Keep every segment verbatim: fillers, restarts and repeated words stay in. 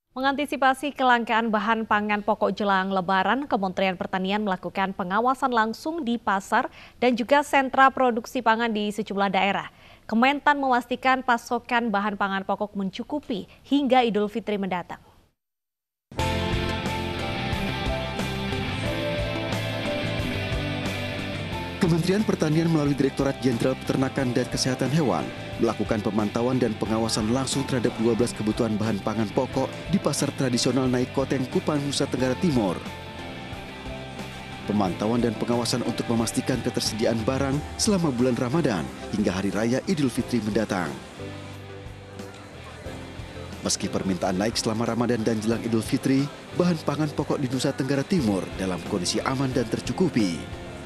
Mengantisipasi kelangkaan bahan pangan pokok jelang Lebaran, Kementerian Pertanian melakukan pengawasan langsung di pasar dan juga sentra produksi pangan di sejumlah daerah. Kementan memastikan pasokan bahan pangan pokok mencukupi hingga Idul Fitri mendatang. Kementerian Pertanian melalui Direktorat Jenderal Peternakan dan Kesehatan Hewan melakukan pemantauan dan pengawasan langsung terhadap dua belas kebutuhan bahan pangan pokok di pasar tradisional Naik Koteng, Kupang, Nusa Tenggara Timur. Pemantauan dan pengawasan untuk memastikan ketersediaan barang selama bulan Ramadan hingga Hari Raya Idul Fitri mendatang. Meski permintaan naik selama Ramadan dan jelang Idul Fitri, bahan pangan pokok di Nusa Tenggara Timur dalam kondisi aman dan tercukupi.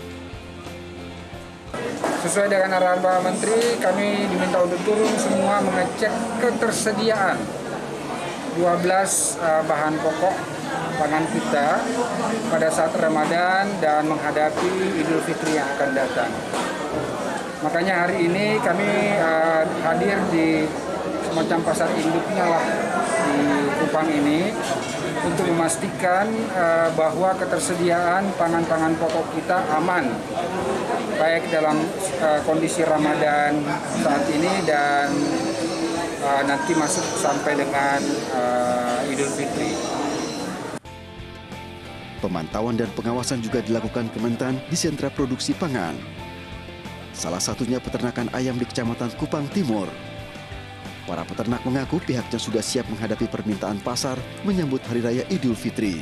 Sesuai dengan arahan Pak Menteri, kami diminta untuk turun semua mengecek ketersediaan dua belas uh, bahan pokok pangan kita pada saat Ramadan dan menghadapi Idul Fitri yang akan datang. Makanya hari ini kami uh, hadir di semacam pasar induknya lah di Kupang ini untuk memastikan uh, bahwa ketersediaan pangan-pangan pokok kita aman, baik dalam uh, kondisi Ramadan saat ini dan uh, nanti masuk sampai dengan uh, Idul Fitri. Pemantauan dan pengawasan juga dilakukan Kementan di sentra produksi pangan. Salah satunya peternakan ayam di Kecamatan Kupang Timur. Para peternak mengaku pihaknya sudah siap menghadapi permintaan pasar menyambut Hari Raya Idul Fitri.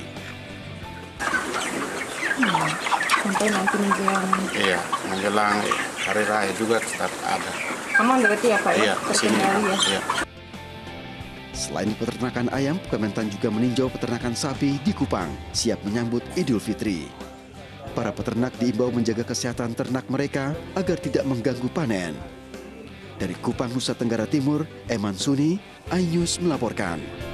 Hmm, sampai nanti menjelang. Iya, menjelang Hari Raya juga tetap ada. Aman berarti ya Pak? Iya, terkendali ya. Iya. Selain peternakan ayam, Kementan juga meninjau peternakan sapi di Kupang, siap menyambut Idul Fitri. Para peternak diimbau menjaga kesehatan ternak mereka agar tidak mengganggu panen. Dari Kupang, Nusa Tenggara Timur, Eman Suni, iNews melaporkan.